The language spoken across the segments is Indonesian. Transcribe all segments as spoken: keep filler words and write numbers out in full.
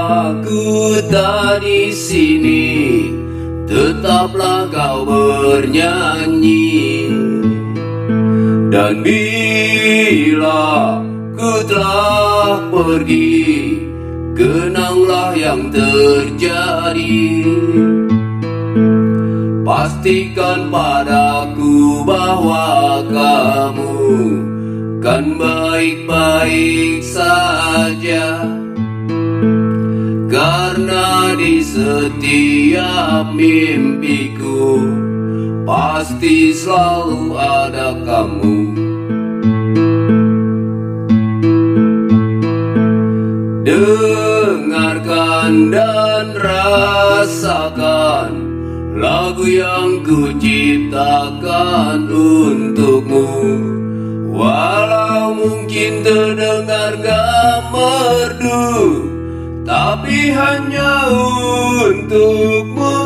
aku tak di sini, tetaplah kau bernyanyi. Dan bila ku telah pergi, kenanglah yang terjadi. Pastikan padaku bahwa kamu kan baik-baik saja, karena di setiap mimpiku pasti selalu ada kamu. Dengarkan dan rasakan lagu yang ku ciptakan untukmu. Walau mungkin terdengar gak merdu, tapi hanya untukmu.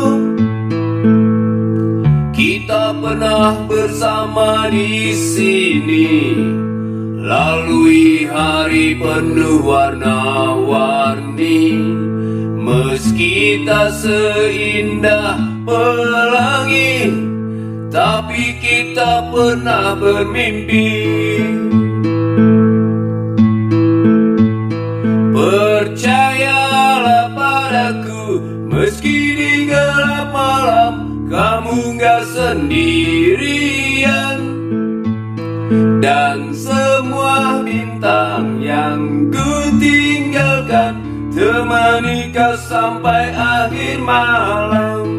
Kita pernah bersama di sini, lalui hari penuh warna-warni. Meski tak seindah pelangi, tapi kita pernah bermimpi. Percayalah padaku, meski di gelap malam kamu gak sendirian. Dan semua bintang yang ku tinggalkan temani kau sampai akhir malam.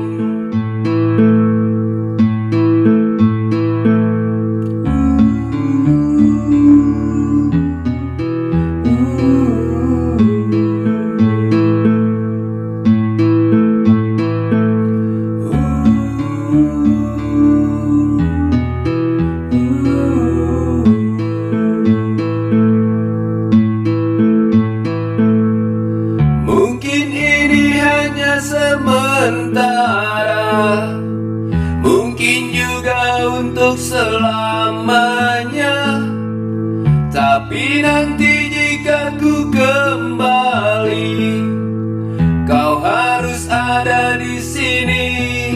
Sementara, mungkin juga untuk selamanya. Tapi nanti jika ku kembali, kau harus ada di sini.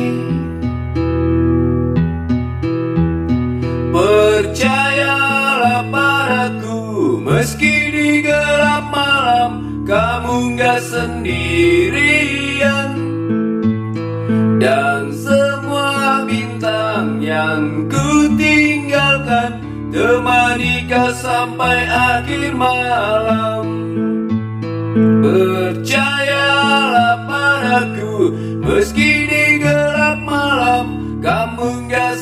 Percayalah padaku, meski di gelap malam kamu gak sendirian. Dan semua bintang yang ku tinggalkan temani kau sampai akhir malam. Percayalah padaku, meski di gelap malam kamu gak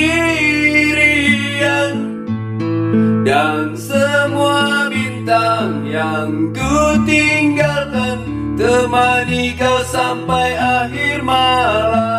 sendirian. Dan semua bintang yang ku tinggalkan temani kau sampai akhir malam.